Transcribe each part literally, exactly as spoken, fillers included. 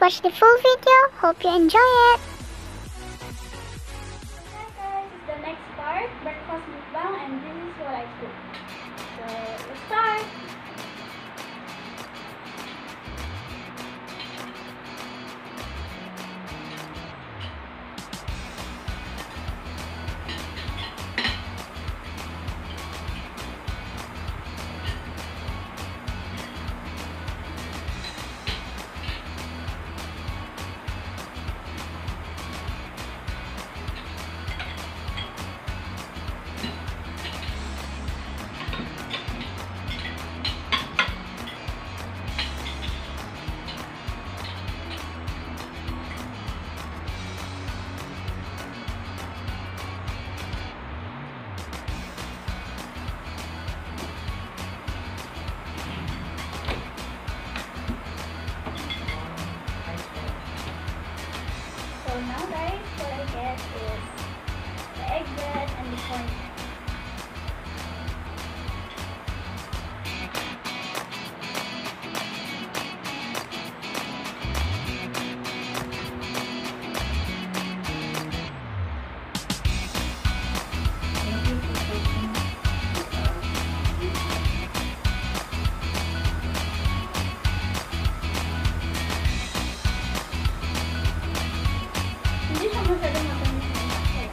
watch the full video. Hope you enjoy it. Hi guys, it's the next part, breakfast mukbang, and this is what I cook. So let's start. So now guys, what I get is the egg bread and the corn. Hindi siya masyadong matamis na masakit.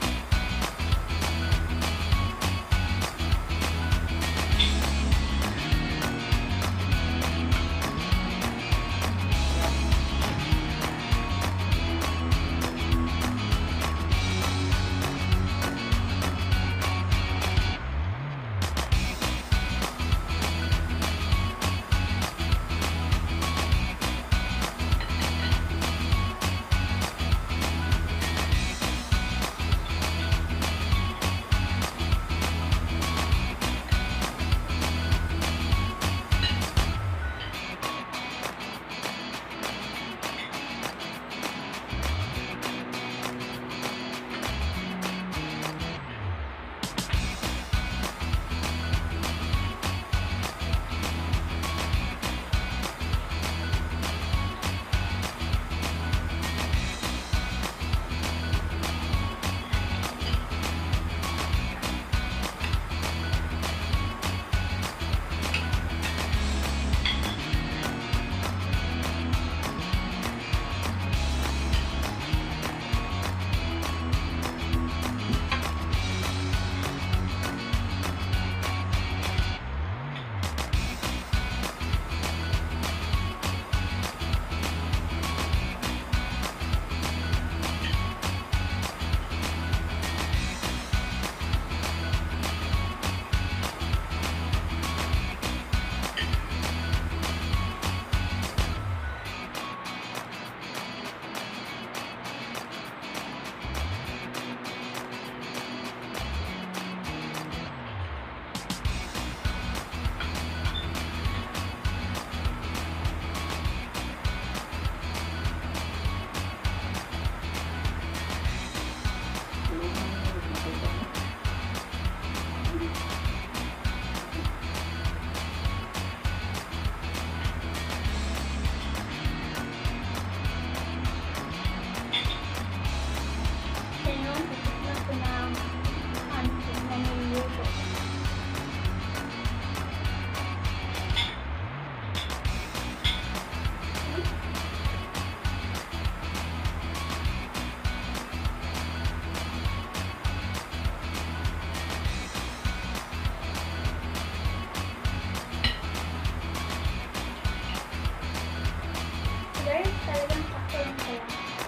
Guys, talagang sakto lang sila.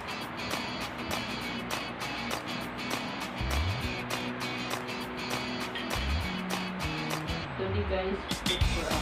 So you guys look for us.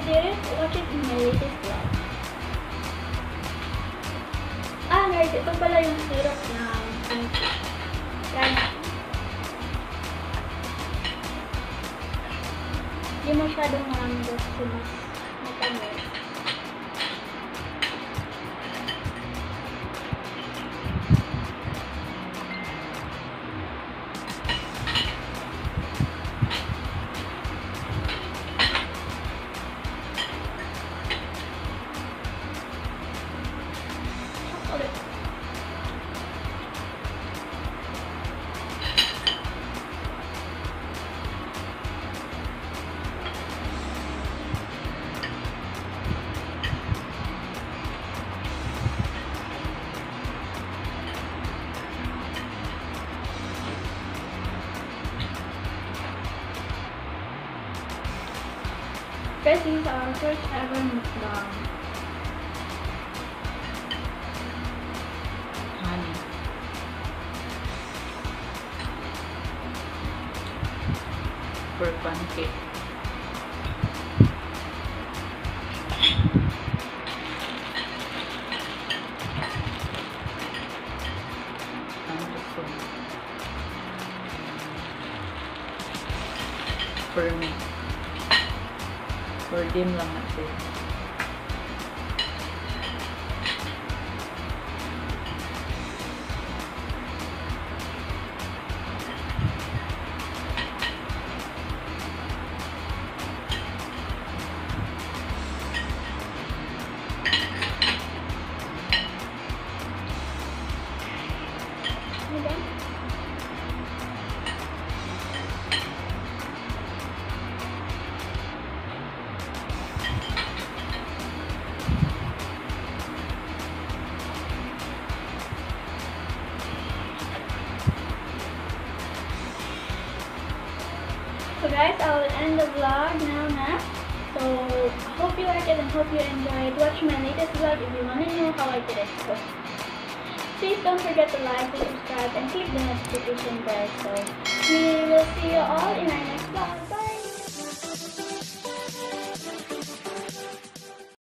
didn't watch it in my latest vlog. Ah, guys, ito pala yung syrup ng pancake. Try natin. Hindi masyadong marami kasi mas matamis. Guys, this is our first ever mukbang. Honey. For pancake. Wonderful. For me. For dim lang natin. Okay. So guys, I will end the vlog now na. So, hope you like it and hope you enjoyed. Watch my latest vlog if you want to know how I did it. So, please don't forget to like and subscribe and click the notification bell. So, we will see you all in our next vlog.